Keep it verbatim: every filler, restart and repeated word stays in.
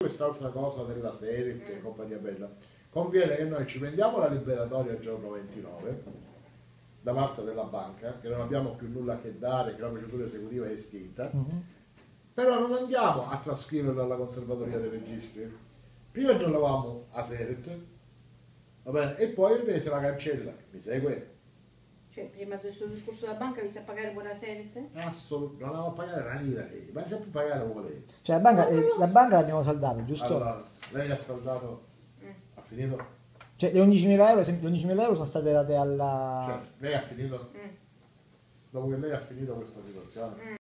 Quest'altra cosa della serie e compagnia bella, conviene che noi ci prendiamo la liberatoria il giorno ventinove da parte della banca, che non abbiamo più nulla a che dare, che la procedura esecutiva è estinta, Mhm. però non andiamo a trascriverla alla conservatoria dei registri. Prima non lavamo a Seret, va bene, e poi invece se la cancella, mi segue? Cioè, prima del suo discorso della banca vi sa pagare buona serie? Assolutamente, non andiamo a pagare una lira, ma sempre pagare volete. Cioè la banca, eh, la banca l'abbiamo saldata, giusto? Allora, lei ha saldato, Mm. ha finito? Cioè le undicimila euro, le undicimila euro sono state date alla... Cioè, lei ha finito? Mm. Dopo che lei ha finito questa situazione, Mm.